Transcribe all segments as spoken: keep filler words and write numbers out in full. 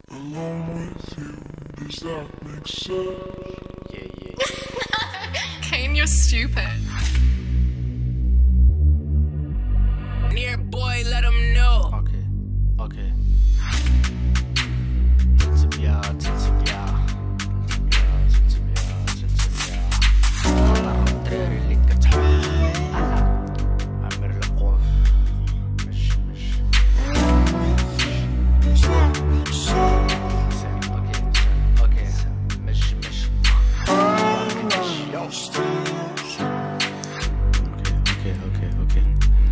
along with you. Does that make sense? Yeah, yeah, yeah. Kane, you're stupid. Near boy, let him know. Okay, okay. تنتبيا تنتبيا تنتبيا تنتبيا طلع الدراري اللي كتحب عمر القوف مش مش اوكي اوكي مش مش اوكي اوكي اوكي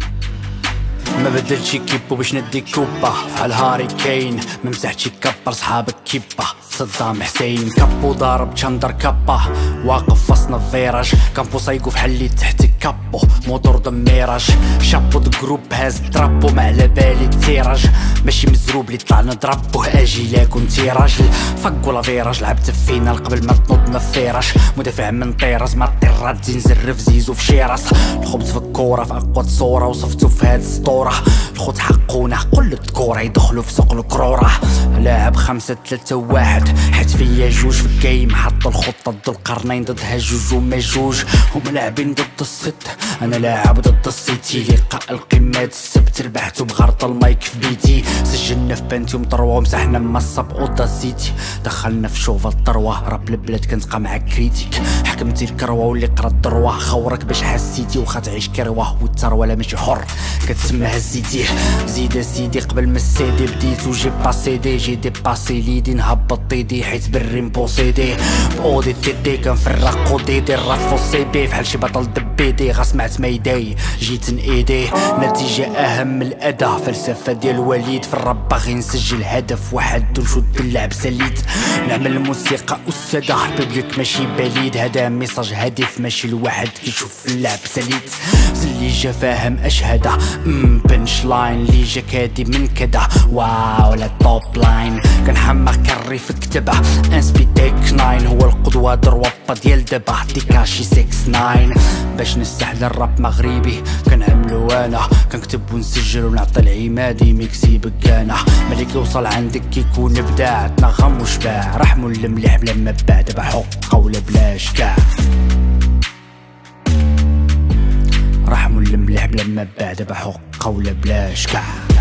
ما بدلتش كيبو باش ندي كوبا فحال هاري كين ما مسحتش كابر صحابك كيبا صدام حسين كابو ضارب تشندر كابا واقف وسط فيراج كامبو صايقو فحال اللي تحت كابو موتور دميراج شابو د جروب هاز ترابو ما على بالي تيراج ماشي مزروب اللي طلع نضربوه اجي لا كنتي راجل فك ولا فيراج لعبت فينا قبل ما تنوض ما فيراش مدافع من طيراز ما طيرات زين زرف زيزو في شيراس الخبز في الكوره في اقوى صوره وصفتو في هاد السطوره الخوت حقونا كل الذكور يدخلوا في سوق الكروره لاعب خمسة ثلاثة واحد حيت فيا جوج في الجيم حط الخطة ضد القرنين ضد هجوج ومجوج هما لاعبين ضد الست انا لاعب ضد السيتي لقاء القمات السبت ربحتو بغرط المايك في بيتي سجلنا في بنتيوم طروة ومسحنا مصب اوضا سيتي دخلنا في شوفة الطروة راب البلاد كنتقى مع كريتيك حكمتي الكروة واللي قرا الدروة خورك باش حسيتي واخا تعيش كروة والثروة لا ماشي حر كتسمى هزيتي زيد سيدي قبل ما السيدي بديت وجي باسيدي جي دي باسي ليدي نهبط طيدي حيت بالريم بوسيدي بأودي تيدي كنفرق وديدي الرفو سيبي فحال شي بطل دبيدي غا سمعت ميداي جيت نايدي نتيجة اهم من الاداء فلسفة ديال وليد في الراب باغي نسجل هدف واحد ونشد اللعب سليت نعمل الموسيقى أستاذة الببليك ماشي بليد هذا ميساج هادف ماشي الواحد كيشوف اللعب سليت اللي جا فاهم اشهد ام بنش لاين اللي جا كادي من كدا واو لا توب لاين كنحمق كري في كتبه انسبي تيك ناين هو القدوة دروابا ديال دابا ديكاشي سيكس ناين باش نستحل الراب مغربي كنعملو انا كنكتب ونسجل ونعطي العمادي ميكسي بكانا ملي كيوصل عندك كيكون ابداع تنغم وشباع رحمو المليح بلا ما باع دابا حقه ولا بلاش كاع رحمو المليح بلا ما باع دابا حقه ولا بلاش كاع